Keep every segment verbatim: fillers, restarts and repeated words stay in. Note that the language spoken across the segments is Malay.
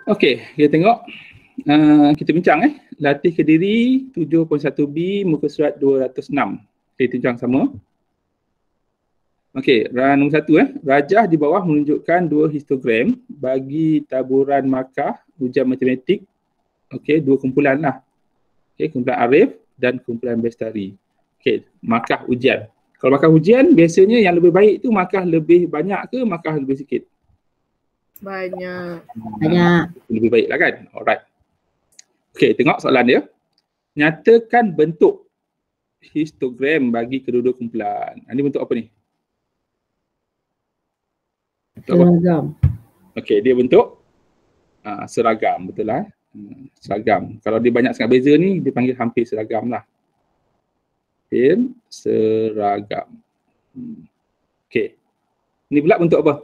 Okey, kita tengok. Uh, kita bincang eh. Latih Kediri tujuh titik satu B muka surat dua ratus enam. Kita bincang sama. Okey, nombor satu eh. Rajah di bawah menunjukkan dua histogram bagi taburan markah ujian matematik. Okey, dua kumpulan lah. Okey, kumpulan Arif dan kumpulan Bestari. Okey, markah ujian. Kalau markah ujian, biasanya yang lebih baik tu markah lebih banyak ke markah lebih sikit? Banyak. Banyak. Lebih baik lah kan? Alright. Okey, tengok soalan dia. Nyatakan bentuk histogram bagi kedua-dua kumpulan. Ini bentuk apa ni? Seragam. Okey, dia bentuk uh, seragam, betul lah. Hmm, seragam. Kalau dia banyak sangat beza ni, dipanggil hampir seragam lah. Hampir seragam. Hmm. Okey. Ni pula bentuk apa?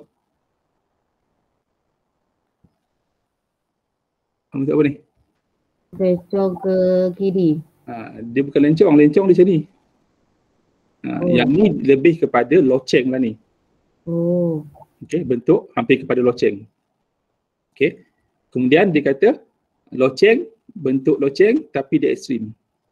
Bentuk apa ni? Lencong ke kiri. Ha, dia bukan lencong, lencong dia macam ni. Ha, oh. Yang ni lebih kepada loceng lah ni. Oh. Okey, bentuk hampir kepada loceng. Okey. Kemudian dia kata loceng, bentuk loceng tapi dia ekstrim.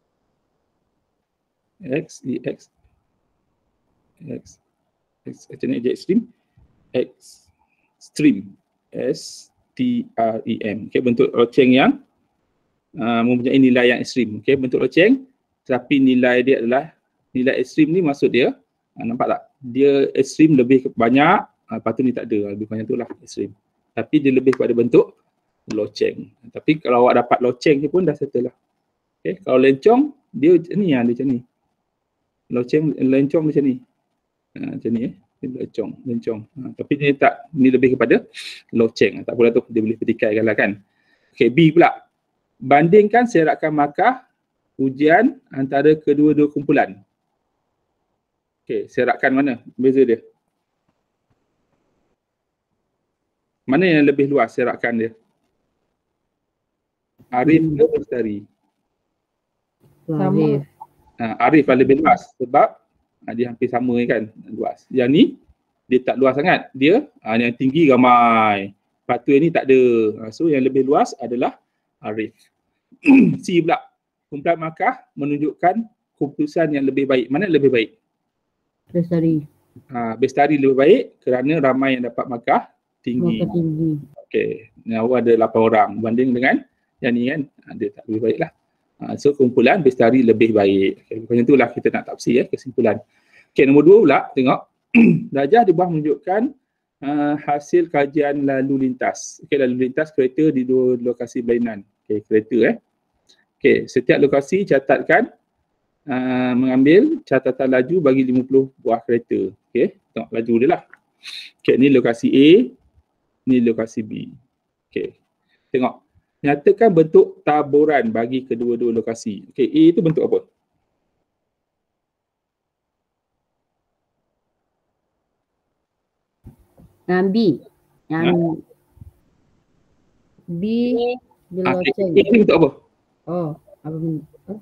X, E, X. X. X, macam ni dia ekstrim. X, stream. S, T, R, E, M. Okey, bentuk loceng yang uh, mempunyai nilai yang ekstrim. Okey, bentuk loceng tapi nilai dia adalah nilai ekstrim ni maksud dia, uh, nampak tak? Dia ekstrim lebih banyak. Uh, lepas tu ni tak ada, lebih banyak tu lah ekstrim. Tapi dia lebih kepada bentuk loceng. Tapi kalau awak dapat loceng je pun dah settle lah. Okay. Kalau lencong, dia macam ni, dia macam ni. Loceng, lencong macam ni. Uh, macam ni eh. Lencong, lencong. Uh, tapi dia tak, ni lebih kepada loceng. Tak apalah tu, dia boleh petikaikan lah kan. Okay, B pula. Bandingkan serakan markah ujian antara kedua-dua kumpulan. Okay, serakan mana? Beza dia. Mana yang lebih luas serakan dia? Arif ke Bestari? Arif. Ha, Arif lah lebih luas sebab ha, dia hampir sama kan, luas. Yang ni dia tak luas sangat. Dia ha, yang tinggi ramai. Lepas tu yang ni tak ada. Ha, so yang lebih luas adalah Arif. C pula. Kumpulan markah menunjukkan keputusan yang lebih baik. Mana lebih baik? Bestari. Ha, Bestari lebih baik kerana ramai yang dapat markah tinggi. Markah tinggi. Okey, yang awal ada lapan orang banding dengan yang ni kan, ha, dia tak lebih baik lah. Ha, so kumpulan Bestari lebih baik. Okay, macam itulah kita nak tafsir eh, kesimpulan. Okey, nombor dua pula, tengok. Rajah di bawah menunjukkan uh, hasil kajian lalu lintas. Okey, lalu lintas kereta di dua lokasi berlainan. Okey, kereta eh. Okey, setiap lokasi catatkan uh, mengambil catatan laju bagi lima puluh buah kereta. Okey, tengok laju dia lah. Okey, ni lokasi A, ni lokasi B. Okey, tengok. Nyatakan bentuk taburan bagi kedua-dua lokasi. Okey, A itu bentuk apa? Yang B. Yang Ha? B dia Ah, loceng. A ni bentuk apa? Oh, apa bentuk? Oh.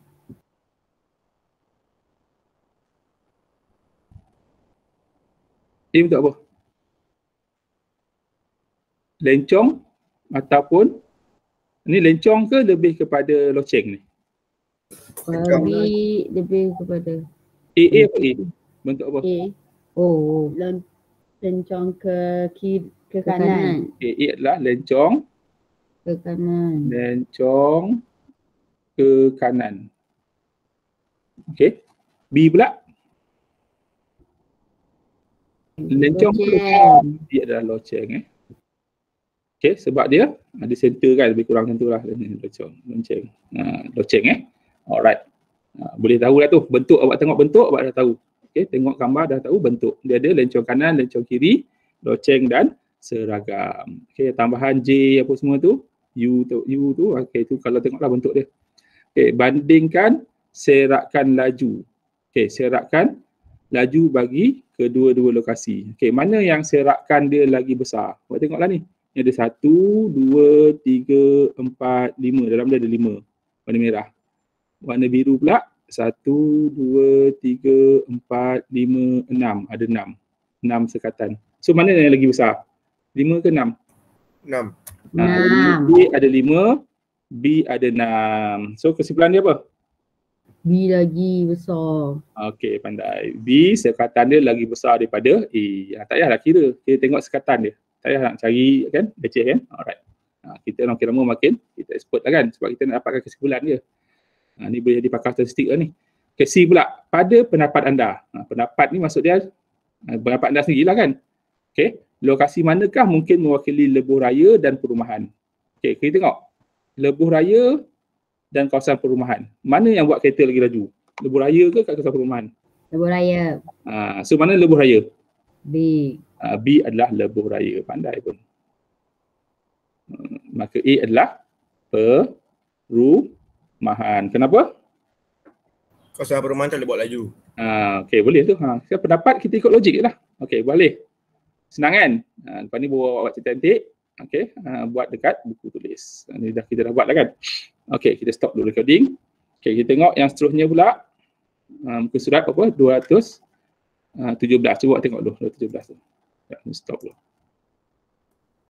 A bentuk apa? Lencong ataupun ni lencong ke lebih kepada loceng ni? Kalau B lebih kepada A, A apa A? Bentuk apa? A. Oh, Len- Lencong ke kiri, ke ke kanan. kanan. A, A adalah lencong, Ke kanan. lencong ke kanan. Okey. B pula? Lencong ke Loceng. dia adalah loceng eh. Okey, sebab dia ada center kan, lebih kurang macam tu lah. Loceng, loceng. Ha, loceng eh. Alright. Ha, boleh tahu lah tu. Bentuk, awak tengok bentuk, awak dah tahu. Okey, tengok gambar dah tahu bentuk. Dia ada lencong kanan, lencong kiri, loceng dan seragam. Okey, tambahan J apa semua tu, U tu, U tu, okey tu kalau tengoklah bentuk dia. Okey, bandingkan serakan laju. Okey, serakan laju bagi kedua-dua lokasi. Okey, mana yang serakan dia lagi besar? Awak tengoklah ni. Ni ada satu, dua, tiga, empat, lima. Dalam dia ada lima. Warna merah. Warna biru pula. Satu, dua, tiga, empat, lima, enam. Ada enam. Enam sekatan. So mana yang lagi besar? Lima ke enam? Enam. Enam. A ada lima, B ada enam. So kesimpulan dia apa? B lagi besar. Okey, pandai. B sekatan dia lagi besar daripada A. Ha, tak payahlah kira. Kita tengok sekatan dia. Tak payah nak cari kan, leceh kan? Alright. Ha, kita makin lama makin kita expert lah kan, sebab kita nak dapatkan kesimpulan dia. Ha, ni boleh jadi pakar statistik lah ni. Okay, C pula. Pada pendapat anda. Ha, pendapat ni maksud dia, ha, pendapat anda sendirilah kan. Okay. Lokasi manakah mungkin mewakili lebuh raya dan perumahan? Okay, kita tengok. Lebuh raya dan kawasan perumahan. Mana yang buat kereta lagi laju? Lebuh raya ke kat kawasan perumahan? Lebuh raya. Ha, so mana lebuh raya? B. Ha, B adalah lebuh raya. Pandai pun. Hmm, maka A adalah perumahan. Kenapa? Kawasan perumahan tak boleh buat laju. Ha, okay, boleh tu. Ha, pendapat kita ikut logik je lah. Okay, boleh. Senang kan? Ha, lepas ni bawa buat cantik. Okay, uh, buat dekat buku tulis. Ini dah kita dah buat lah kan. Okay, kita stop dulu recording. Okay, kita tengok yang seterusnya pula. Uh, muka surat apa? dua ratus tujuh belas. Cuba tengok dulu dua ratus tujuh belas tu. Ya, stop dulu.